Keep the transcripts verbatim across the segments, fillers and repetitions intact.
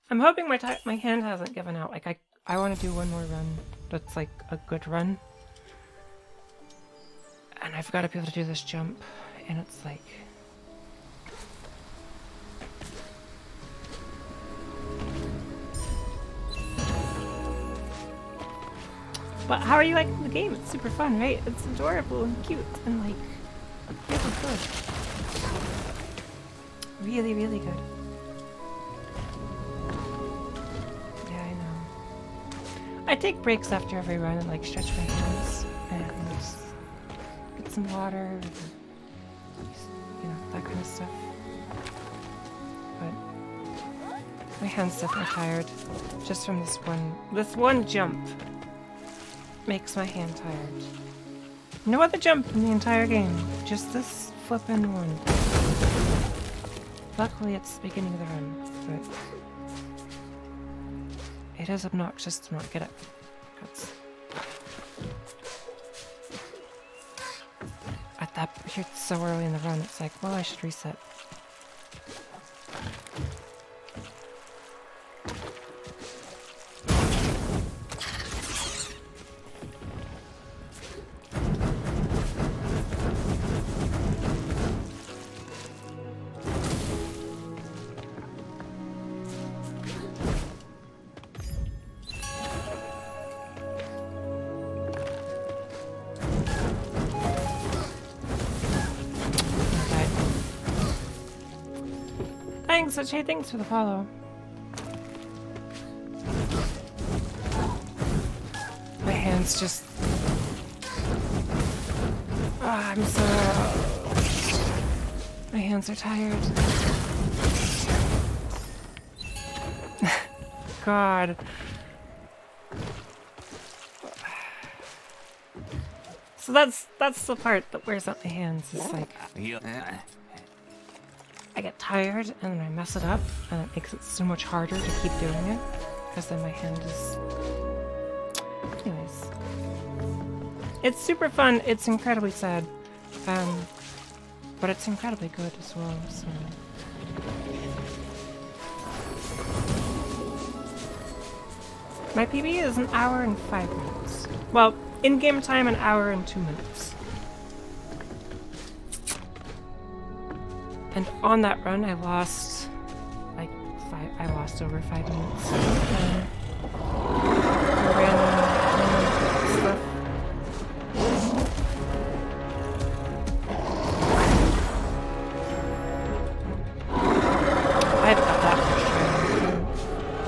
I'm hoping my ti my hand hasn't given out. Like, I, I want to do one more run that's like a good run. And I've got to be able to do this jump. And it's like... But how are you liking the game? It's super fun, right? It's adorable and cute and like really good. Really, really good. Yeah, I know. I take breaks after every run and like stretch my hands and get some water, and, you know, that kind of stuff. But my hands definitely tired just from this one, this one jump. Makes my hand tired. No other jump in the entire game, just this flippin' one. Luckily it's the beginning of the run, but it is obnoxious to not get it. Because at that, here it's so early in the run, it's like, well, I should reset. Thanks, Ajay, thanks for the follow. My hands just... Oh, I'm so... My hands are tired. God. So that's that's the part that wears out my hands. It's like... I get tired and then I mess it up and it makes it so much harder to keep doing it because then my hand is... Anyways. It's super fun, it's incredibly sad, um, but it's incredibly good as well, so... My P B is an hour and five minutes. Well, in-game time an hour and two minutes. And on that run, I lost like five. I lost over five minutes. Um, random, random stuff. I've got that much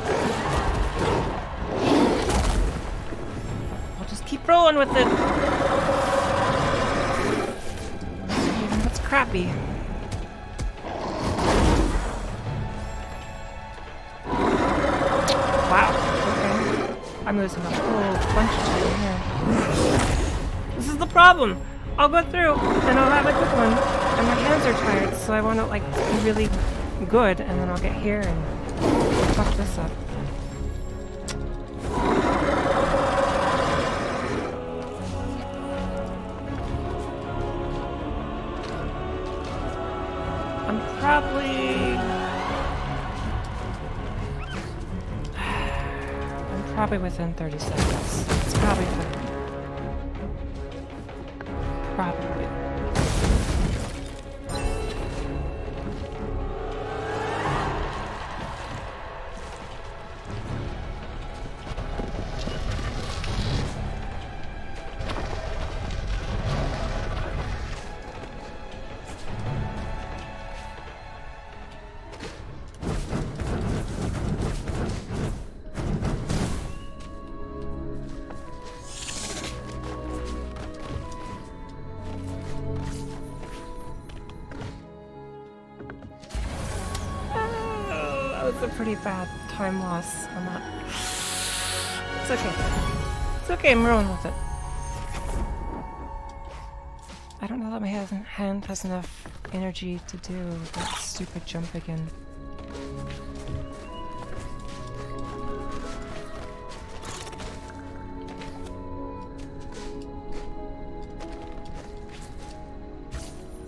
time. I'll just keep rolling with it. Even if it's crappy. I'm losing a whole bunch of time here. This is the problem! I'll go through, and I'll have a good one, and my hands are tired, so I want to, like, be really good, and then I'll get here and fuck this up. I'm probably... Probably within thirty seconds. It's probably fine. Probably. A pretty bad time loss on that. It's okay. It's okay, I'm rolling with it. I don't know that my hand has enough energy to do that stupid jump again.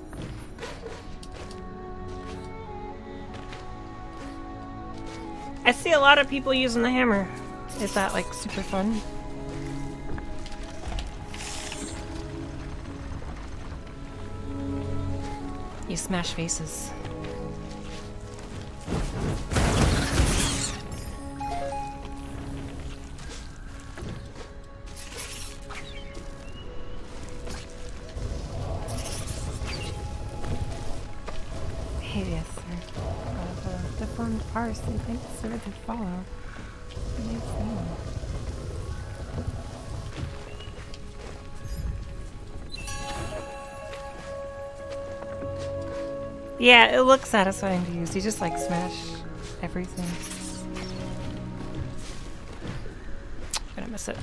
I I see a lot of people using the hammer. Is that like super fun? You smash faces. Hideous, sir. Of a deformed parse, you think sir to follow. Nice thing. Yeah, it looks satisfying to use. You just like smash everything. I'm gonna miss it.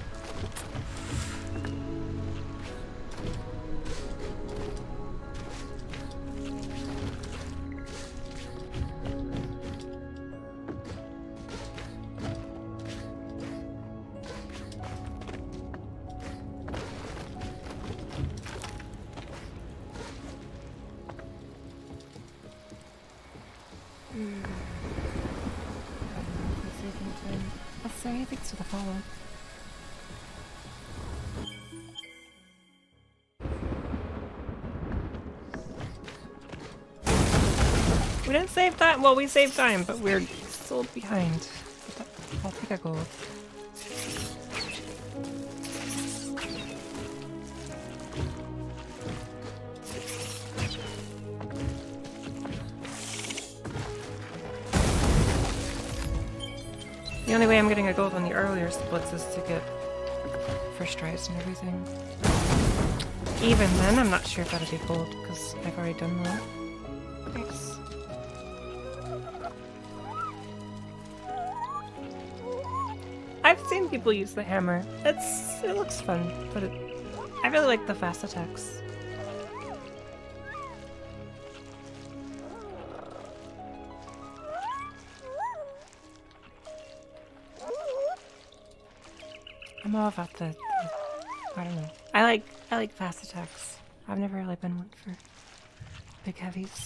Sorry, thanks for the follow. We didn't save time. Well, we saved time, but we're still behind. But I'll take a gold. The only way I'm getting a gold on the earlier splits is to get first tries and everything. Even then, I'm not sure if that'll be gold, because I've already done that. Thanks. I've seen people use the hammer. It's it looks fun, but it, I really like the fast attacks. I'm all about the, the, I don't know. I like I like fast attacks. I've never really been one for big heavies.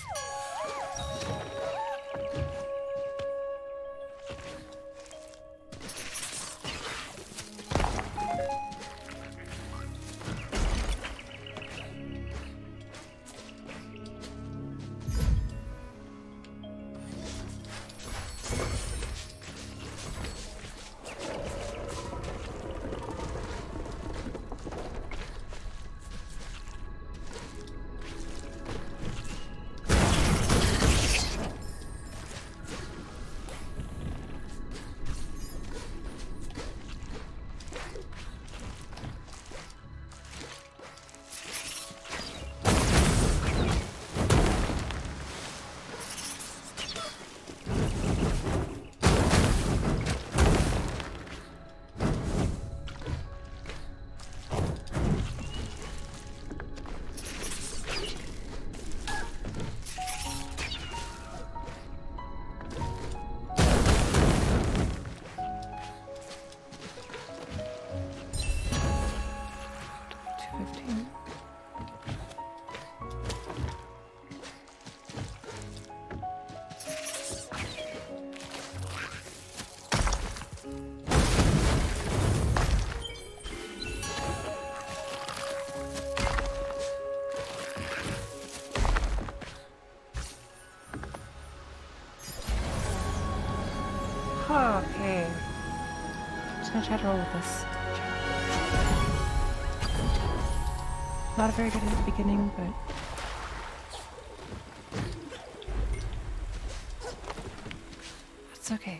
Okay. Just gonna try to roll with this. Not very good at the beginning, but it's okay.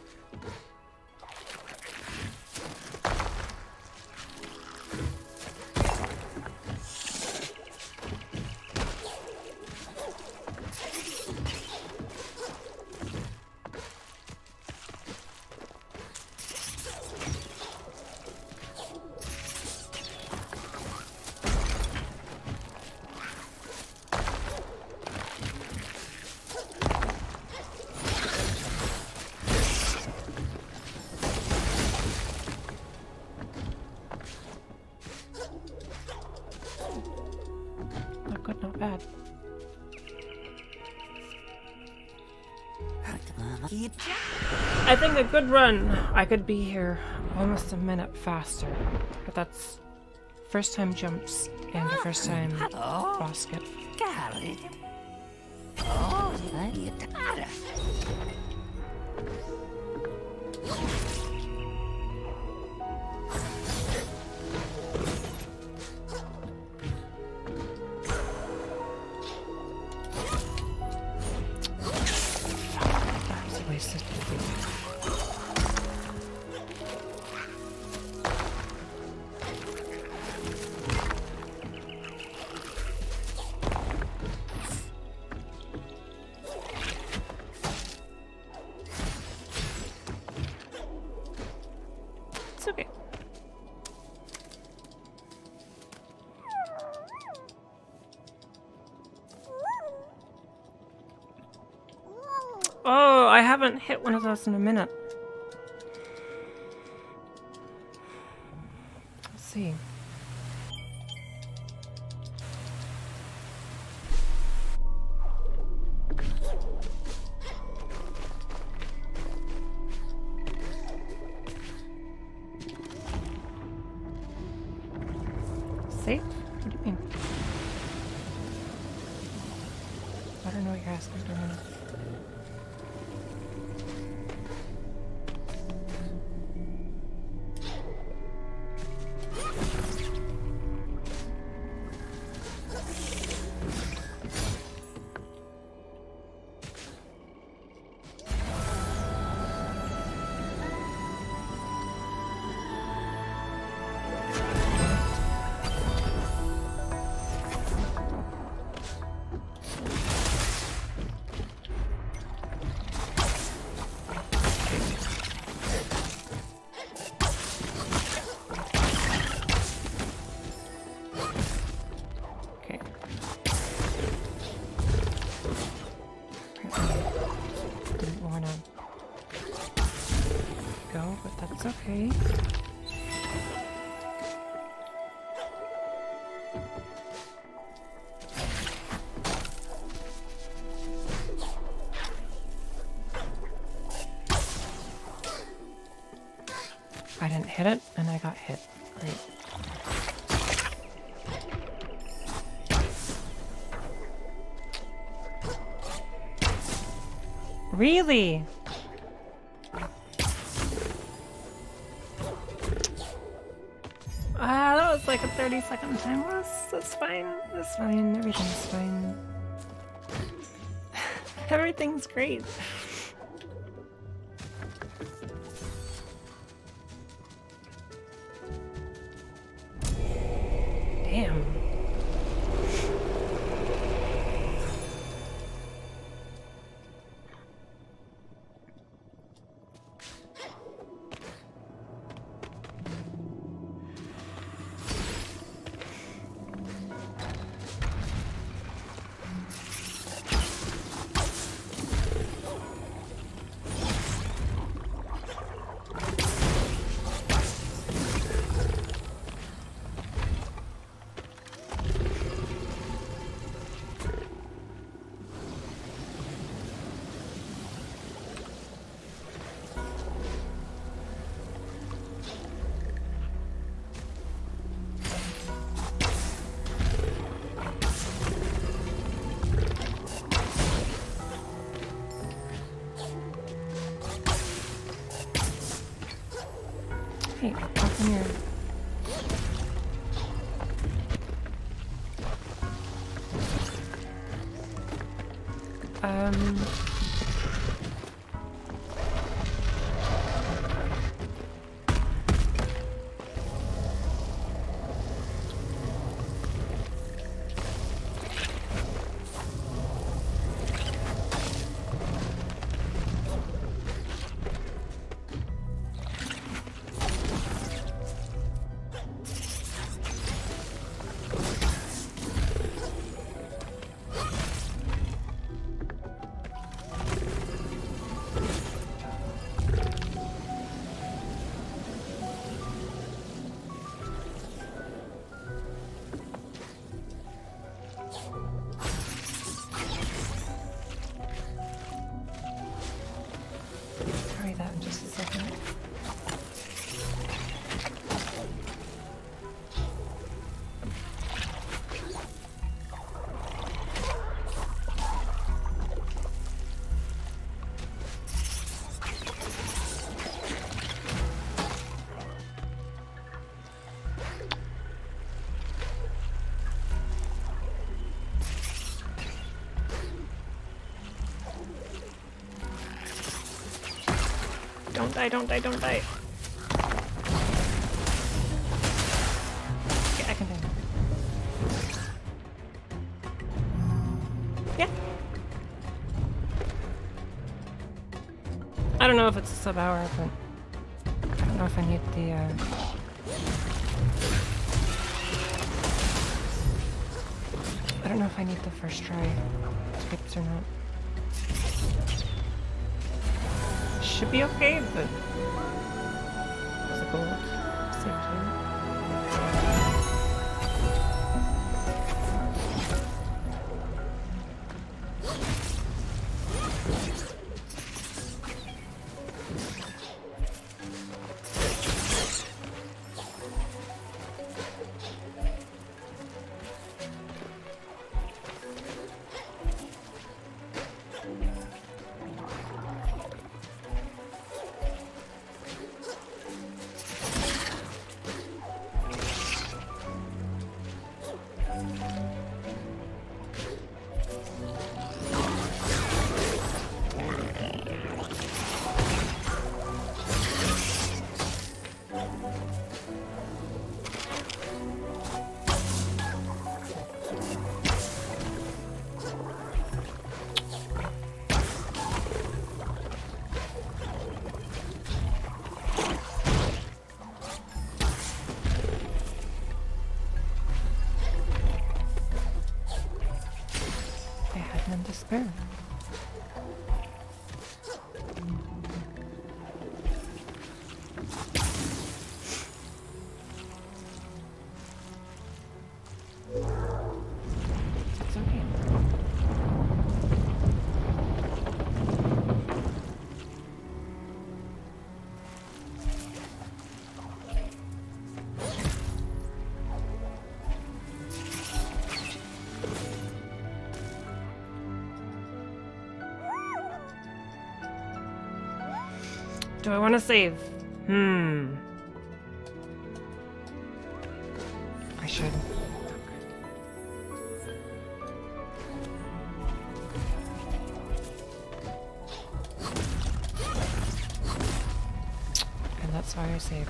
Good, not bad. Keep I think a good run, I could be here almost a minute faster. But that's first time jumps and the first time boss skip. Oh, you got It's okay. Oh, I haven't hit one of those in a minute. Let's see. Safe? What do you mean? I don't know what you're asking for now. Okay. I didn't hit it, and I got hit. Great. Really? Ah, that was like a thirty second time loss. That's fine. That's fine. Everything's fine. Everything's great. Damn. Hey, come here. Um... don't die, don't die, don't die. Okay, I can do it. Yeah. I don't know if it's a sub hour, but I don't know if I need the uh I don't know if I need the first try scripts or not. Should be okay, but there's a gold. Same time. Despair. It's okay. Do I want to save? Hmm. I should. And that's why I saved.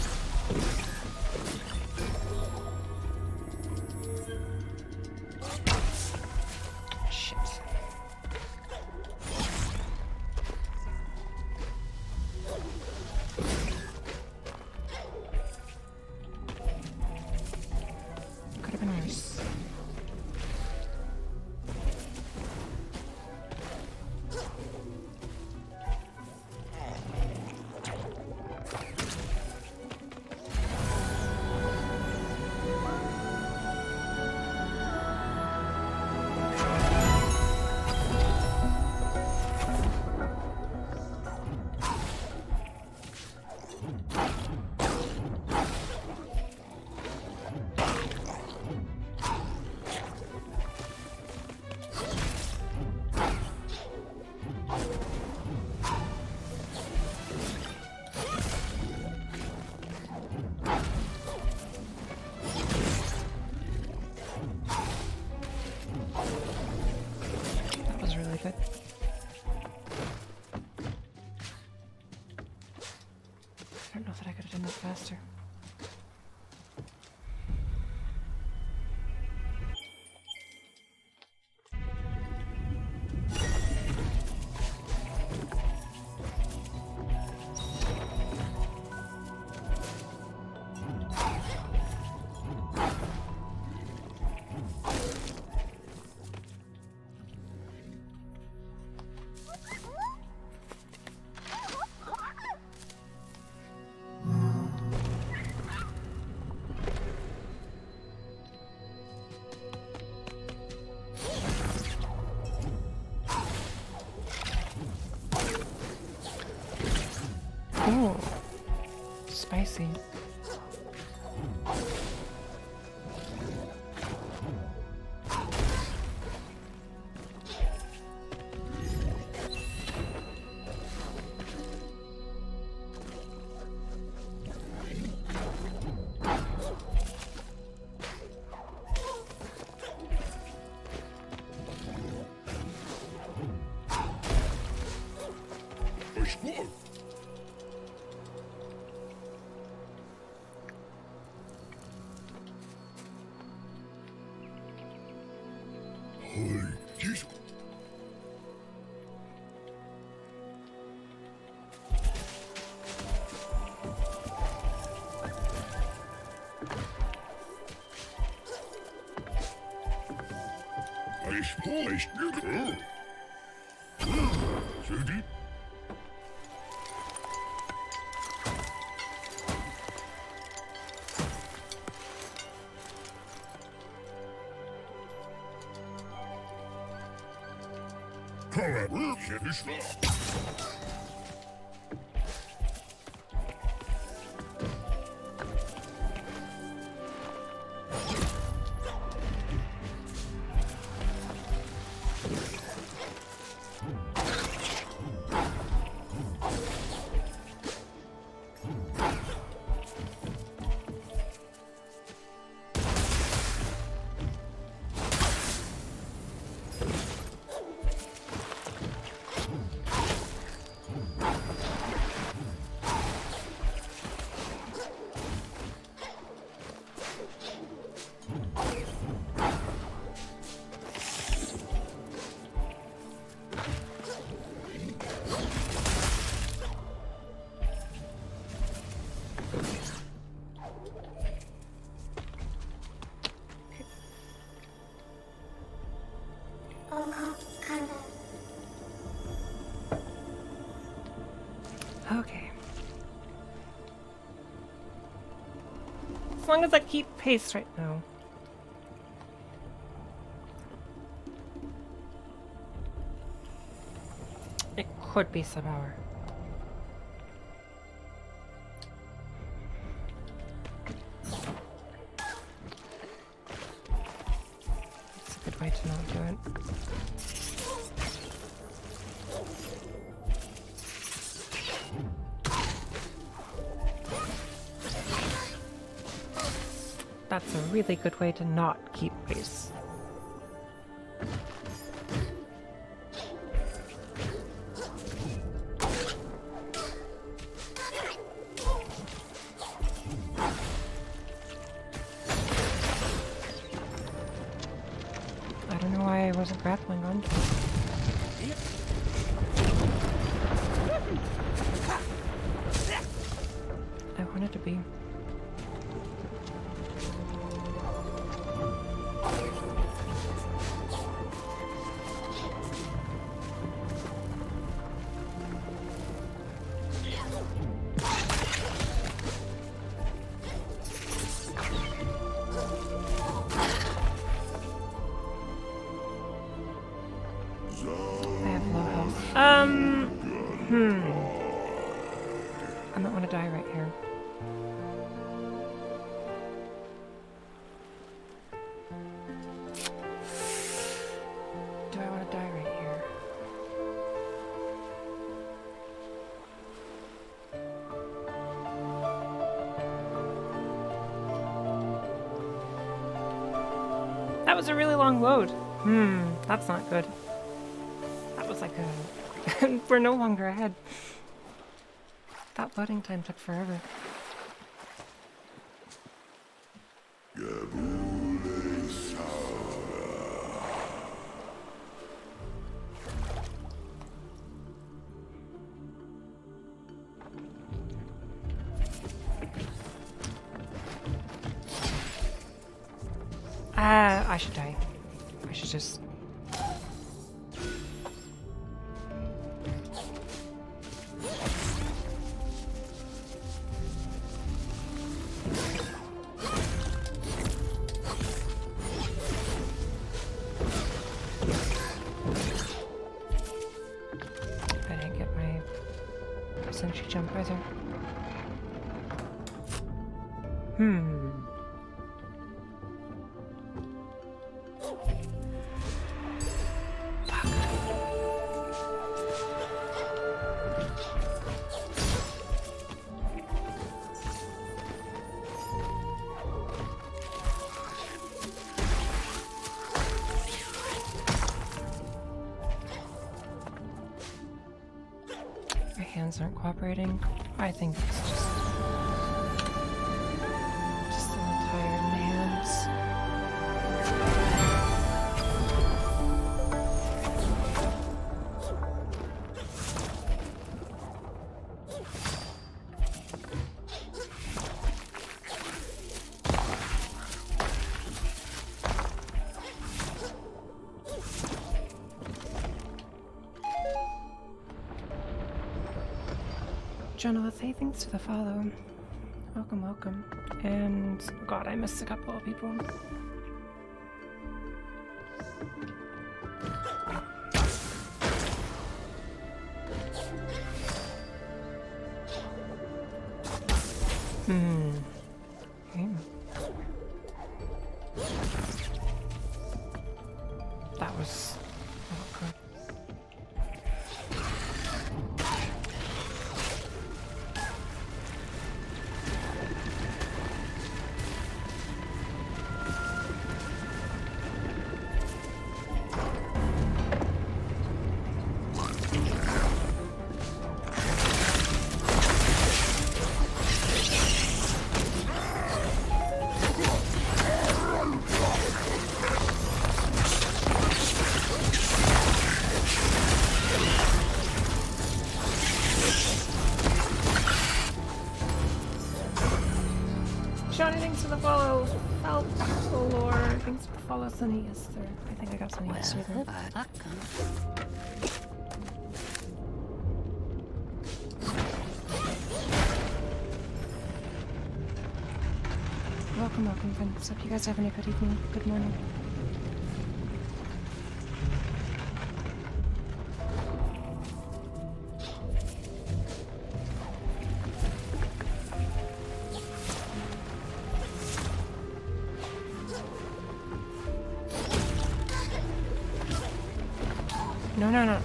Good. I don't know that I could have done that faster. Oh, spicy. Okay. As long as I keep pace right now. It could be sub-hour. It's a good way to not do it. That's a really good way to not keep pace. I don't know why I wasn't grappling on. I wanted to be. Um, hmm. I might want to die right here. Do I want to die right here? That was a really long load. Hmm, that's not good. That was like a... We're no longer ahead. That loading time took forever. Ah, uh, I should die. I should just... She jump either. Hmm. My hands aren't cooperating. I think it's just just a little tired in the hands. Jonathan, hey, thanks for the follow. Welcome, welcome. And God, I missed a couple of people. Hmm. Okay. That was not good. Follow Sunny yesterday. I think I got Sunny yesterday. Welcome, welcome, friends. Hope you guys having a good evening. Good morning. No, no, no.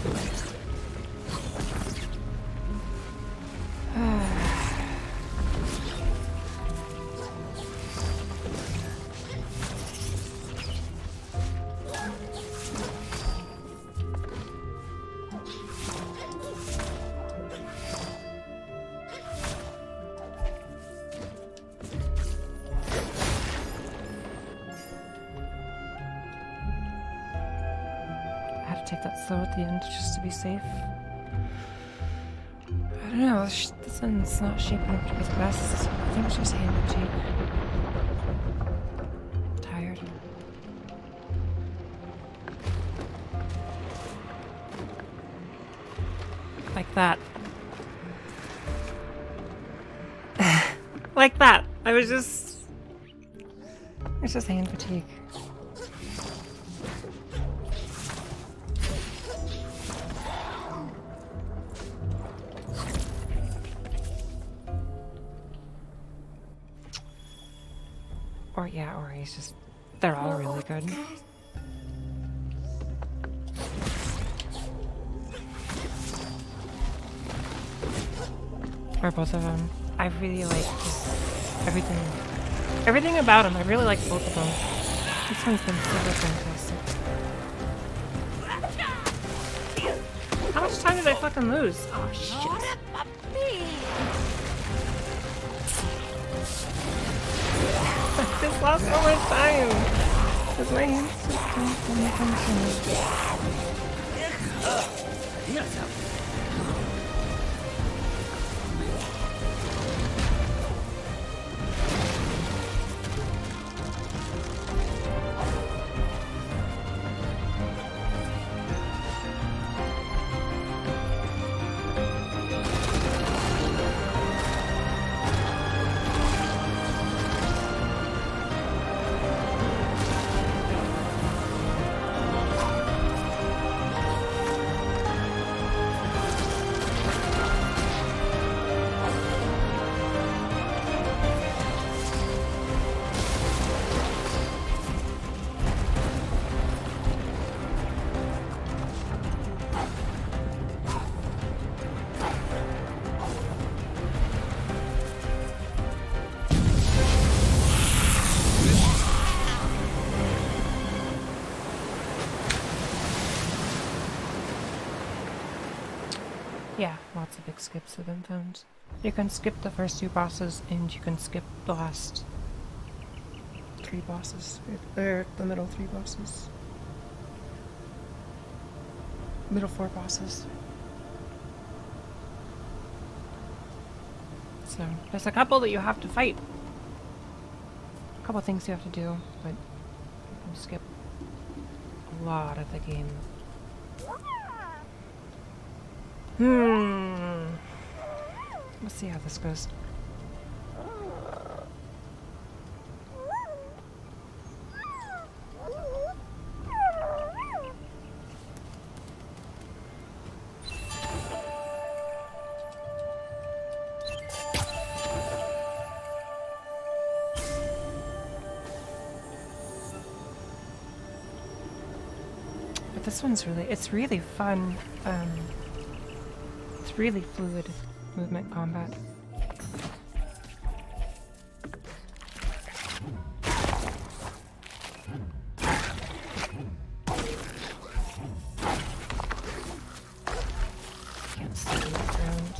Take that slow at the end just to be safe. I don't know, this one's not shaping up to be the best. I think it's just hand fatigue. Tired. Like that. Like that. I was just... It's just hand fatigue. Or yeah, or he's just, they're all really good. Or both of them. I really like just everything, everything about him. I really like both of them. This one's been super fantastic. How much time did I fucking lose? Oh shit. I just lost so much time. Because my hands just don't function. Yeah, lots of big skips have been found. You can skip the first two bosses, and you can skip the last three bosses. Or the middle three bosses. Middle four bosses. So, there's a couple that you have to fight. A couple things you have to do, but you can skip a lot of the game. Hmm. Let's see how this goes. But this one's really, it's really fun. Um, it's really fluid movement combat. Can't see the ground.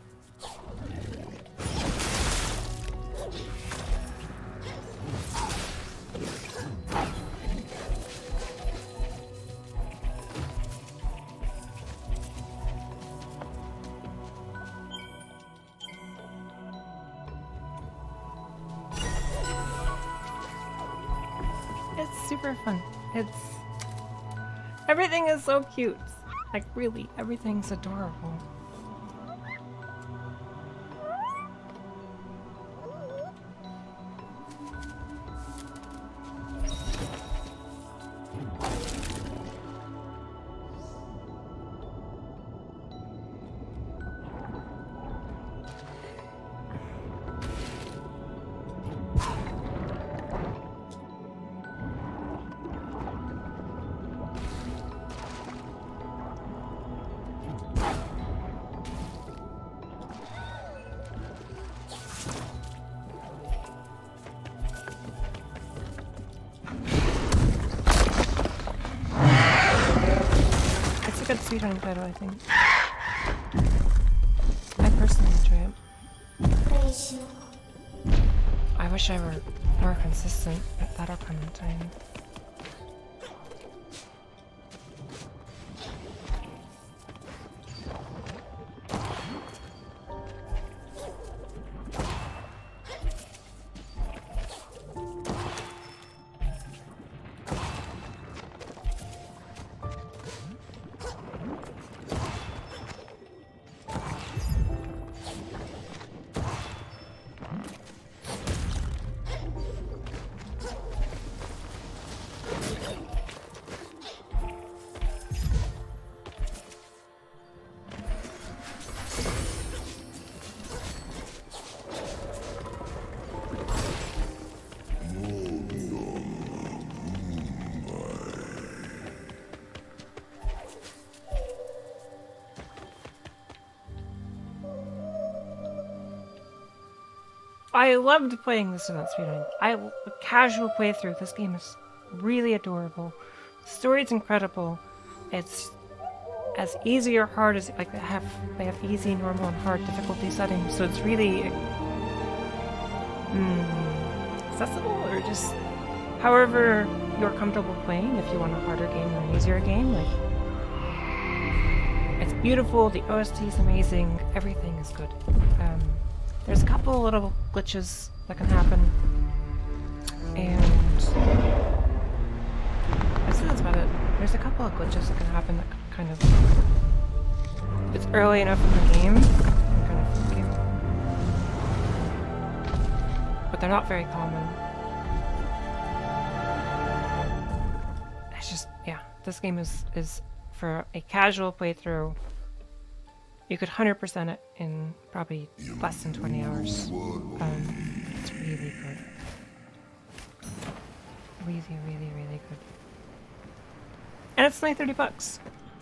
It's super fun. It's... Everything is so cute. Like, really, everything's adorable. Good speedrun title, I think. I personally enjoy it. I wish I were more consistent, but that'll come in time. I loved playing this without speedrunning. I a casual playthrough. This game is really adorable. The story's incredible. It's as easy or hard as like they have they have easy, normal, and hard difficulty settings. So it's really mm, accessible, or just however you're comfortable playing. If you want a harder game or an easier game, like it's beautiful. The O S T is amazing. Everything is good. Um, There's a couple of little glitches that can happen, and I think that's about it. There's a couple of glitches that can happen that kind of, if it's early enough in the game, kind of funky. But they're not very common. It's just, yeah, this game is, is for a casual playthrough. You could one hundred percent it in probably less than twenty hours. Um, it's really good. Really, really, really good. And it's only thirty bucks.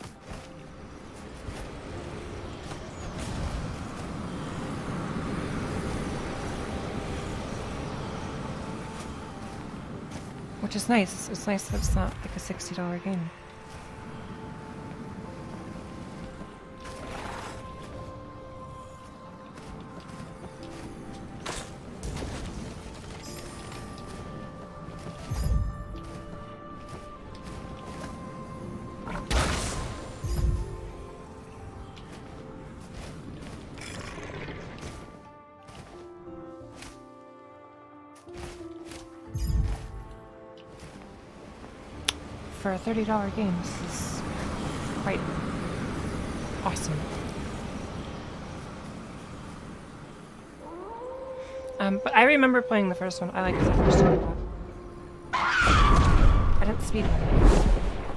Which is nice. It's, it's nice that it's not like a sixty dollar game. For a thirty dollar game, this is quite awesome. Um, but I remember playing the first one. I liked the first one a lot. I didn't speedrun it.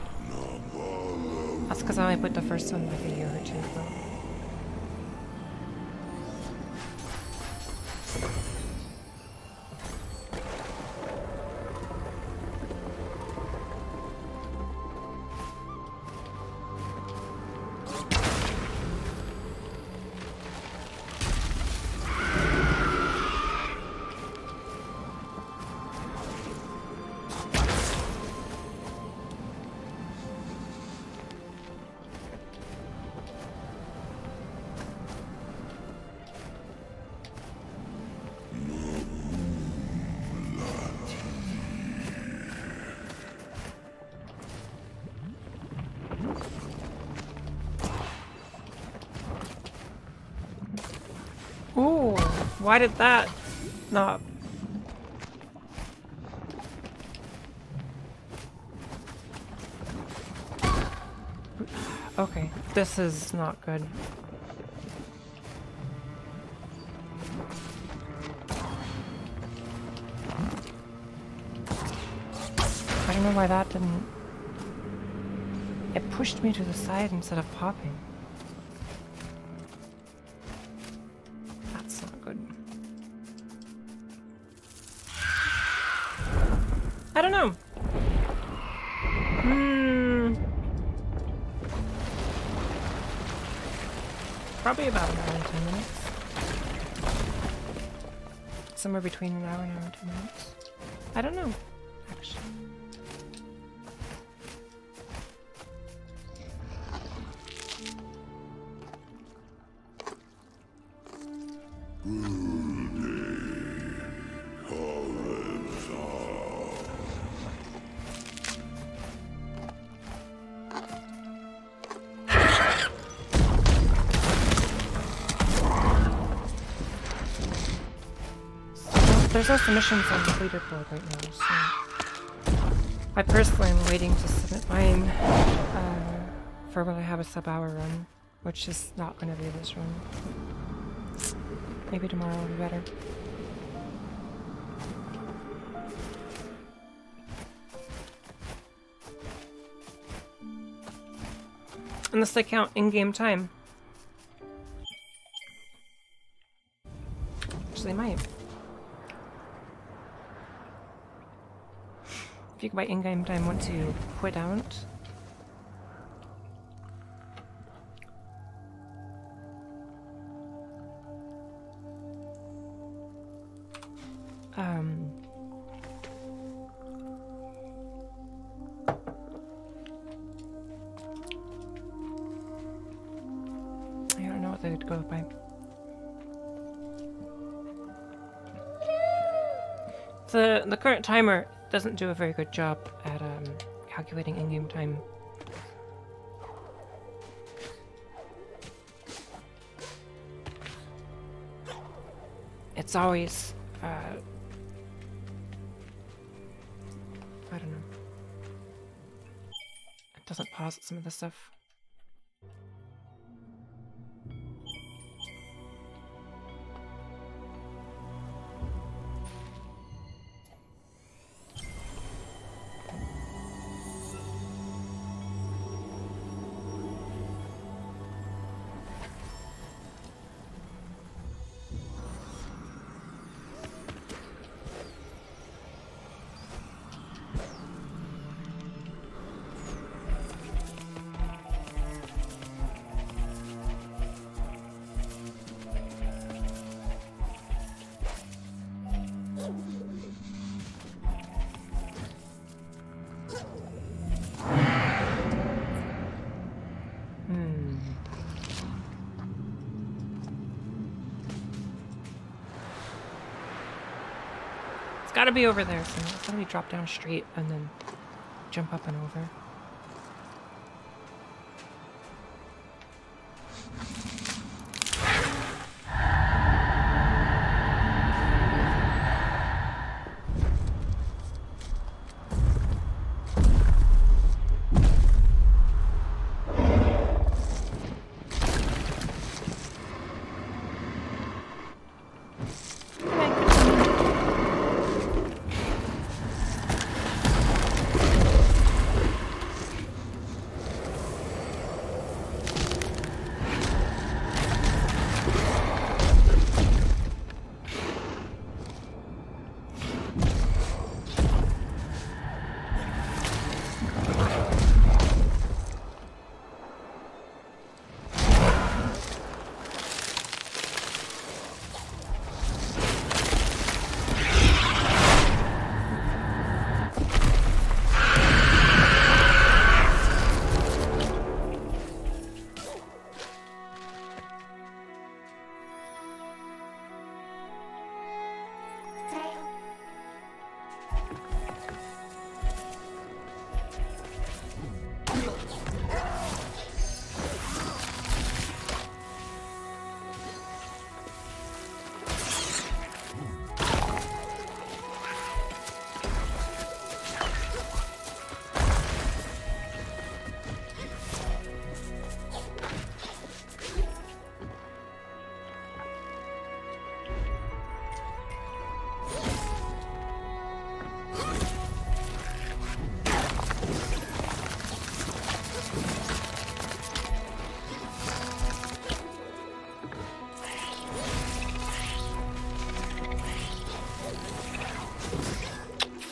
That's because I only put the first one like a year or two ago. Ooh, why did that not? Okay, this is not good. I don't know why that didn't... It pushed me to the side instead of popping. That's not good. I don't know. Hmm. Probably about an hour and ten minutes. Somewhere between an hour and an hour and ten minutes. I don't know, actually. There's also missions on the leaderboard right now, so I personally am waiting to submit mine uh, for when I have a sub-hour run, which is not going to be this run. Maybe tomorrow will be better. Unless they count in-game time. Which they might. If you can buy in-game time once you quit out. Um... I don't know what they would go by. The, the current timer doesn't do a very good job at um, calculating in-game time. It's always, uh, I don't know. It doesn't pause at some of the stuff. Gotta be over there, so it's gotta be drop down straight and then jump up and over.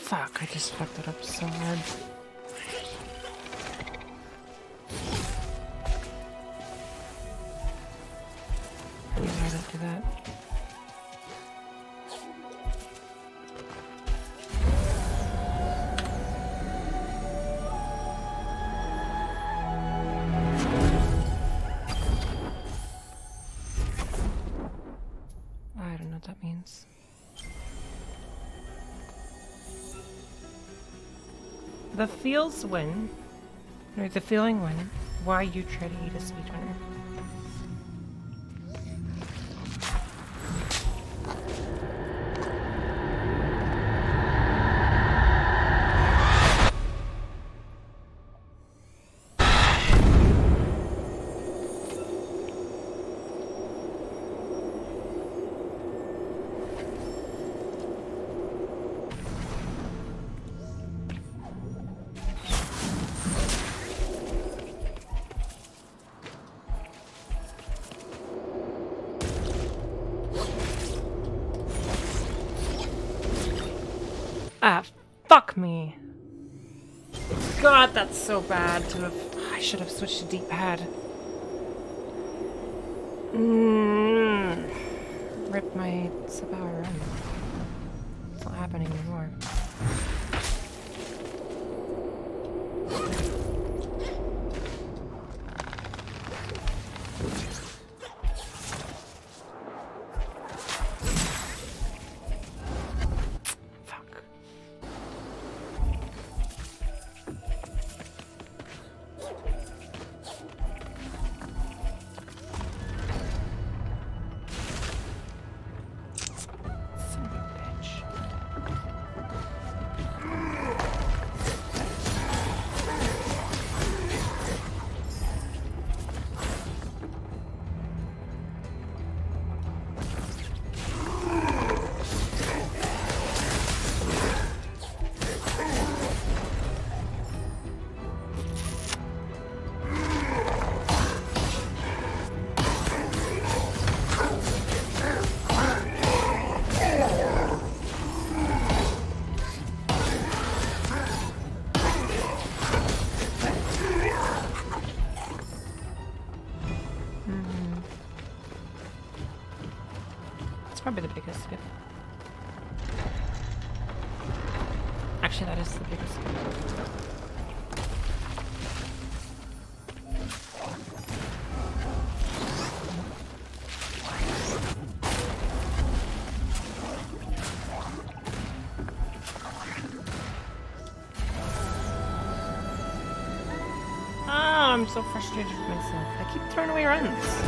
Fuck, I just fucked it up so hard. Why did I do that? I don't know what that means. The feels win, or the feeling win, why you try to eat a speedrunner. Ah, fuck me. God, that's so bad to have... I should have switched to D-pad. Mm. Rip my sub-hour run. It's not happening anymore. Probably the biggest skip. Actually, that is the biggest skip. Oh, I'm so frustrated with myself. I keep throwing away runs.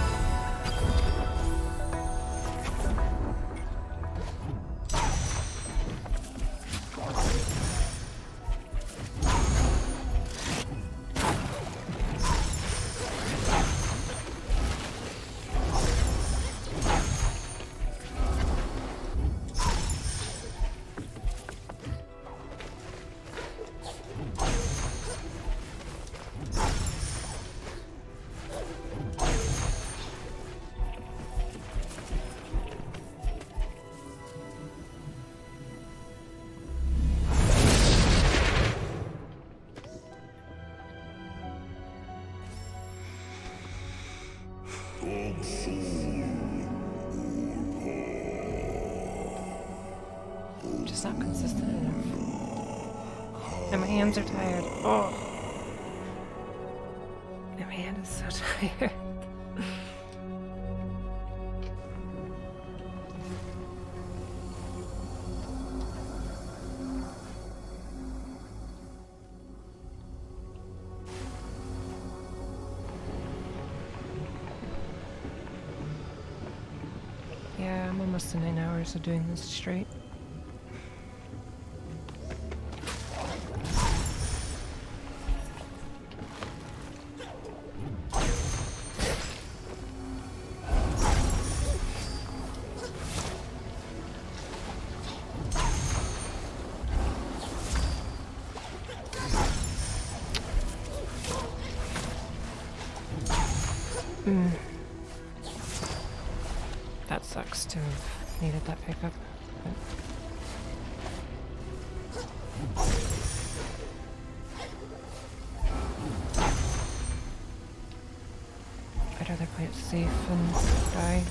Just not consistent enough. And my hands are tired. Oh. And my hand is so tired. Yeah, I'm almost to nine hours of doing this straight. Mm. That sucks to have needed that pickup. But... rather play it safe and die.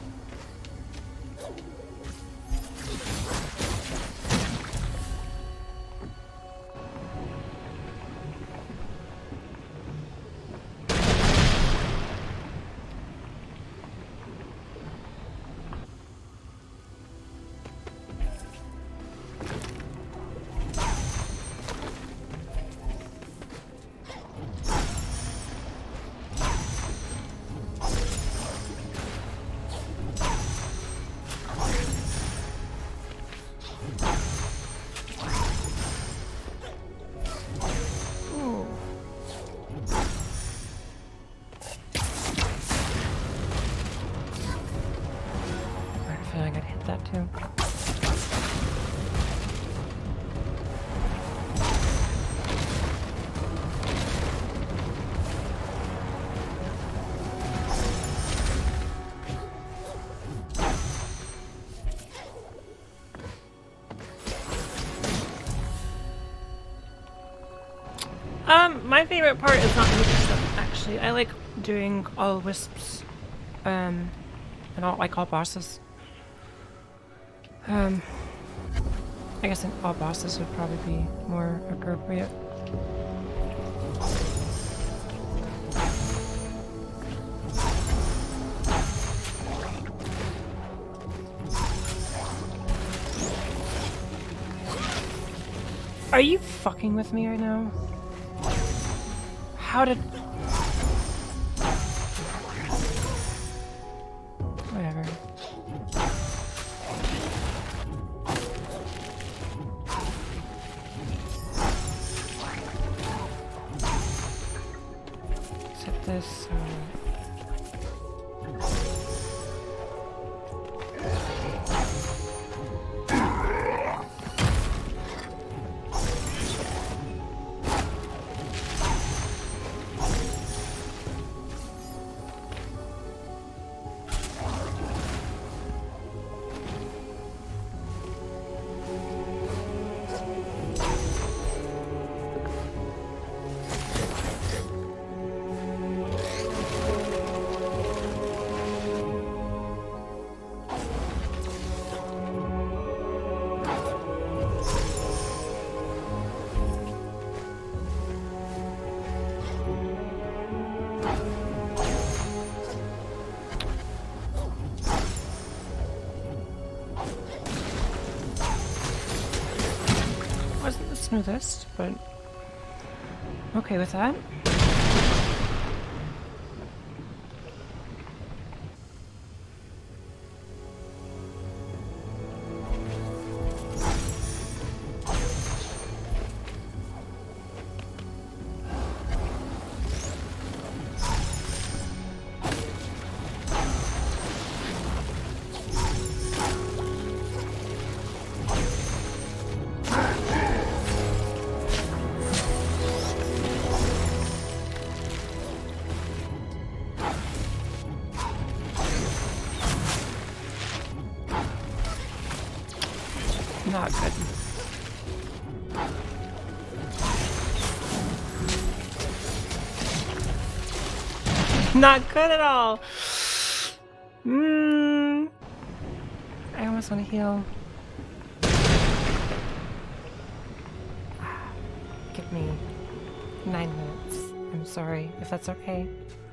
Too. Um, my favorite part is not the stuff, actually. I like doing all wisps, um, and all, like all bosses. Um, I guess all bosses would probably be more appropriate. Are you fucking with me right now? How did... Whatever. Set this... Uh... Wasn't the smoothest, but okay with that. Not good. Not good at all. Mm. I almost want to heal. Give me nine minutes. I'm sorry if that's okay.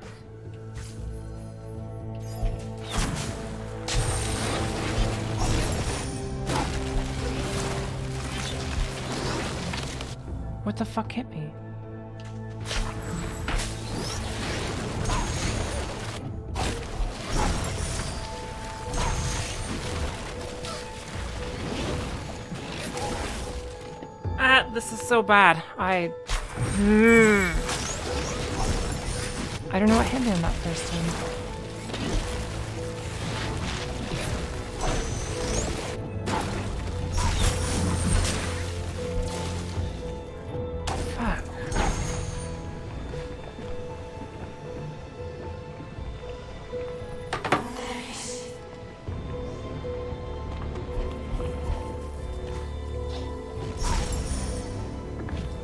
What the fuck hit me? Ah, this is so bad. I... Mm. I don't know what hit me on that first time.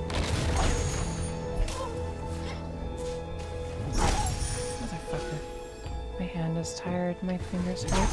Motherfucker. just tired. My fingers hurt.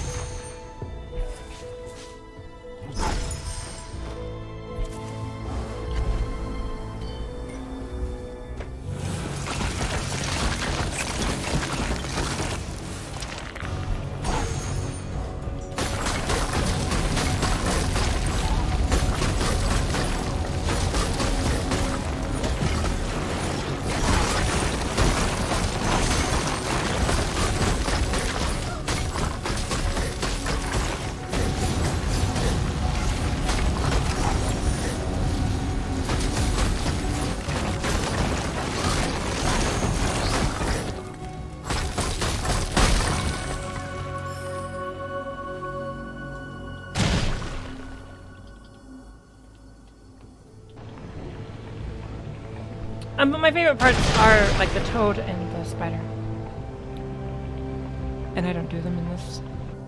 Um, but my favorite parts are like the toad and the spider. And I don't do them in this.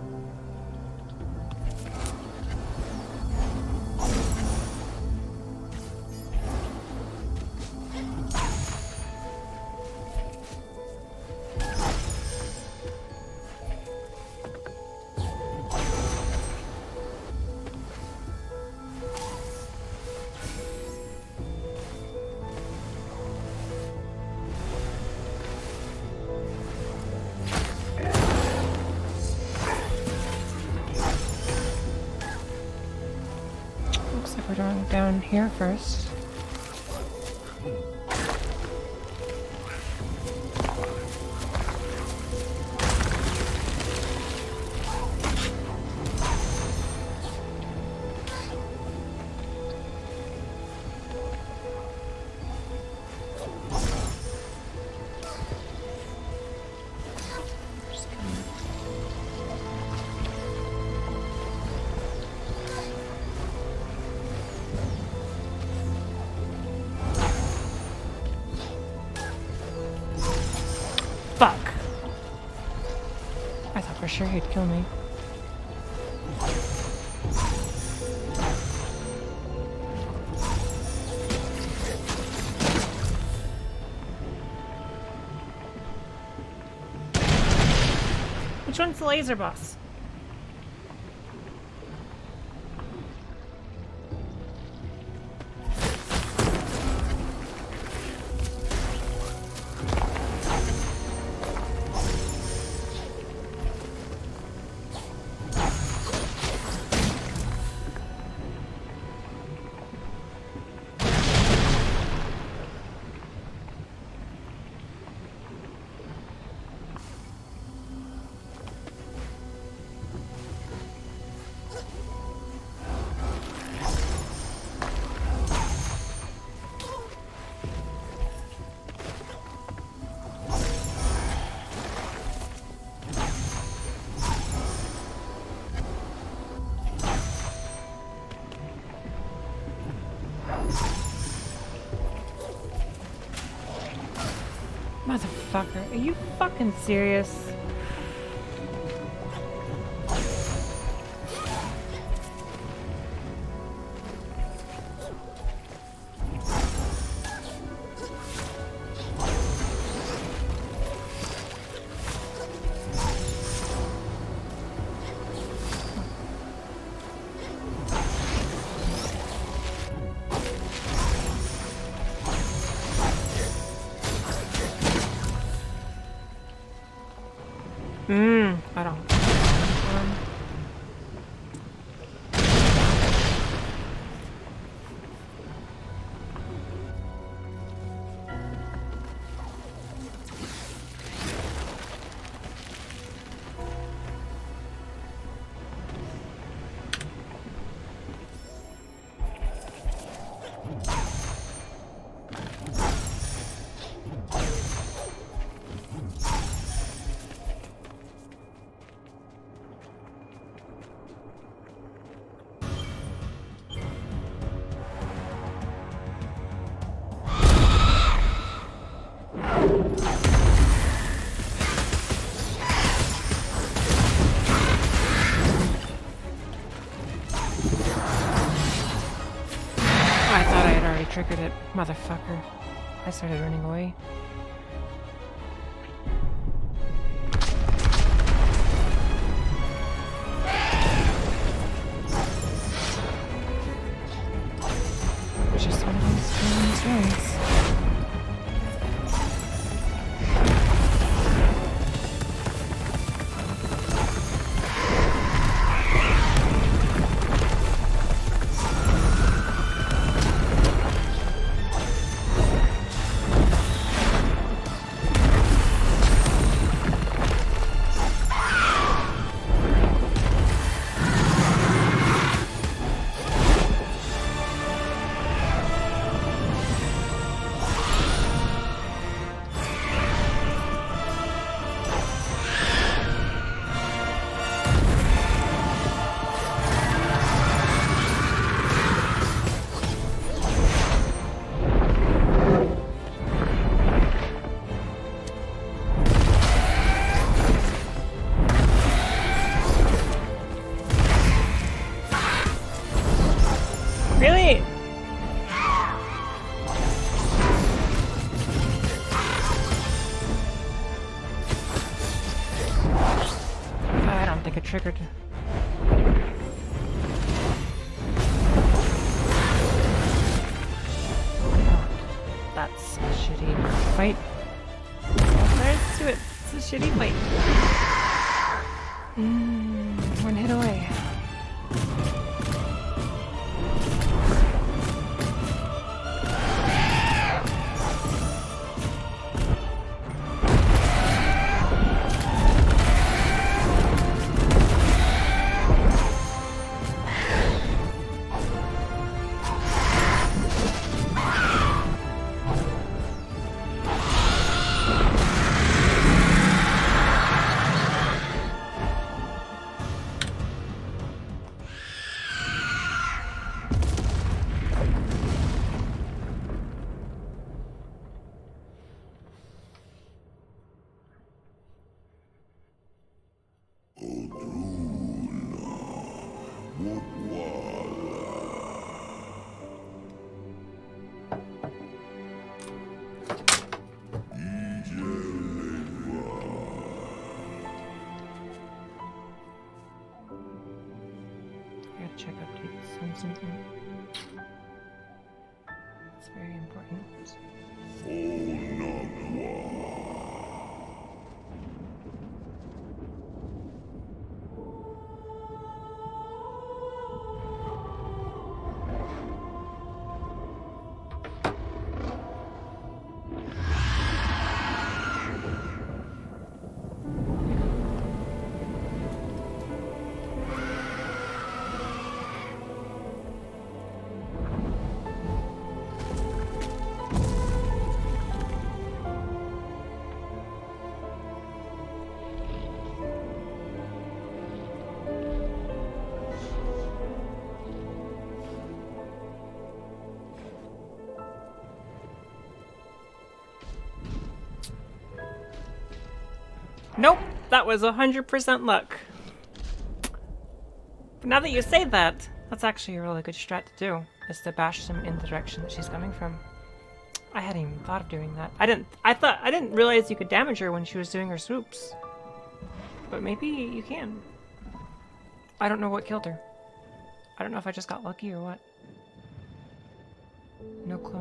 We're going down here first. Fuck! I thought for sure he'd kill me. Which one's the laser boss? Motherfucker, are you fucking serious? Mmm, I don't. Um. I thought I had already triggered it, motherfucker. I started running away. It's just one of those runs. Really? I don't think it triggered. That's a shitty fight. Let's do it. It's a shitty fight. Mm, one hit away. Check updates on something. It's very important. Nope, that was one hundred percent luck. But now that you say that, that's actually a really good strat to do, is to bash them in the direction that she's coming from. I hadn't even thought of doing that. I didn't I thought I didn't realize you could damage her when she was doing her swoops. But maybe you can. I don't know what killed her. I don't know if I just got lucky or what. No clue.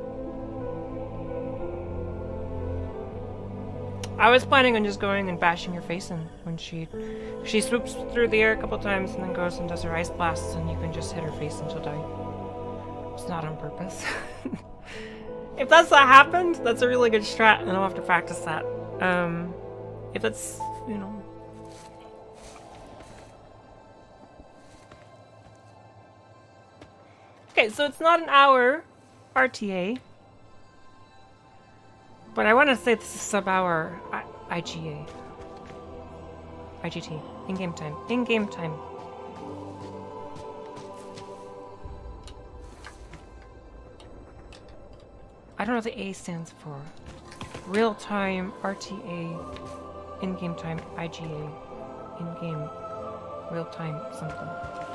I was planning on just going and bashing her face in when she she swoops through the air a couple times and then goes and does her ice blasts, and you can just hit her face and she'll die. It's not on purpose. If that's what happened, that's a really good strat, and I'll have to practice that. Um, if it's, you know... Okay, so it's not an hour R T A. But I want to say this is sub-hour I G A. I G T. In-game time. In-game time. I don't know what the A stands for. Real-time R T A. In-game time I G A. In-game. Real-time something.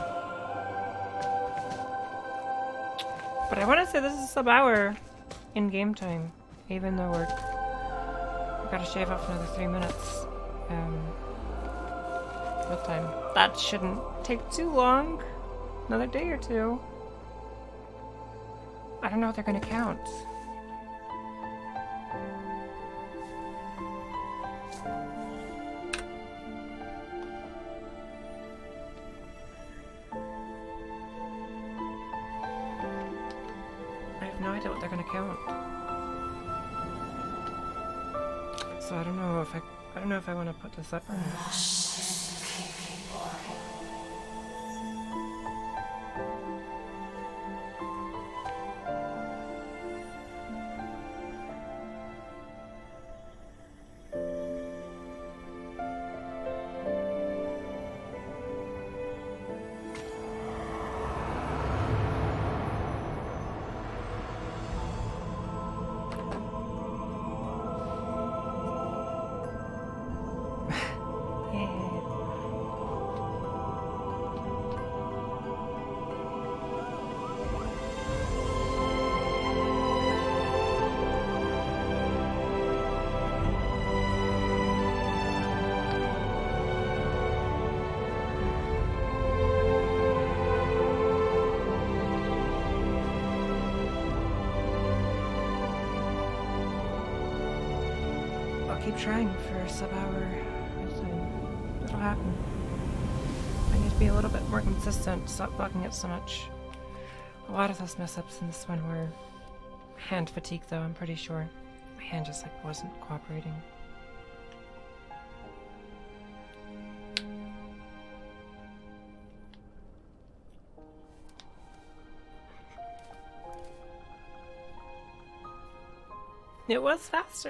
But I want to say this is sub-hour in-game time. Even though we're... We've got to shave off another three minutes. Um... Real time. That shouldn't take too long. Another day or two. I don't know if they're gonna count. I have no idea what they're gonna count. So I don't know if I I don't know if I want to put this up or not. Keep trying for a sub-hour. It'll happen. I need to be a little bit more consistent, stop bugging it so much. A lot of those mess-ups in this one were hand fatigue, though, I'm pretty sure. My hand just, like, wasn't cooperating. It was faster.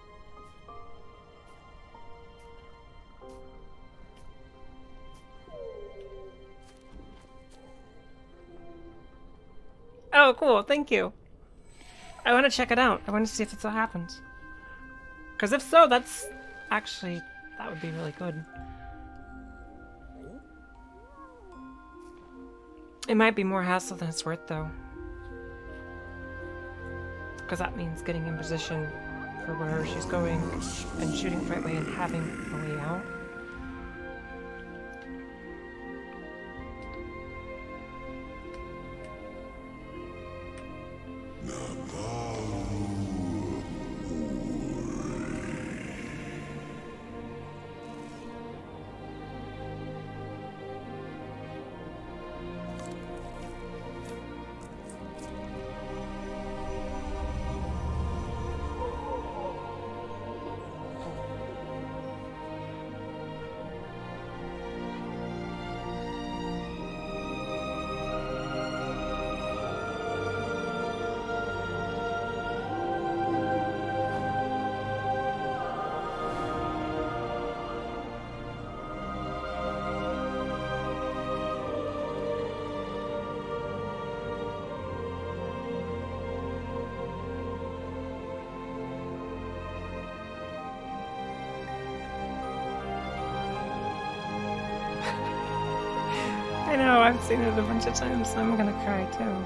Oh, cool. Thank you. I want to check it out. I want to see if it still happens. Because if so, that's actually, that would be really good. It might be more hassle than it's worth, though. Because that means getting in position for wherever she's going and shooting the right way and having a way out. I know, I've seen it a bunch of times, so I'm gonna cry too.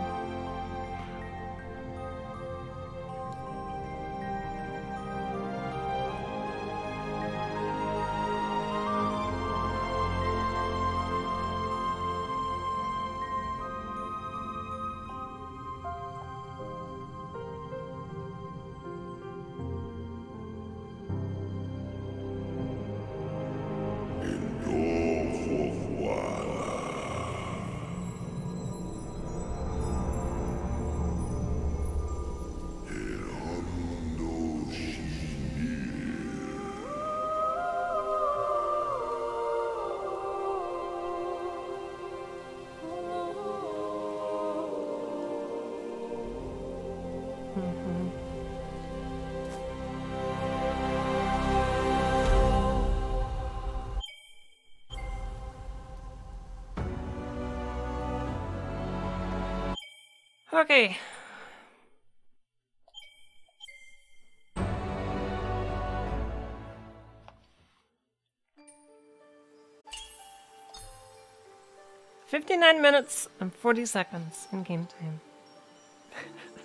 Okay. Fifty-nine minutes and forty seconds in game time.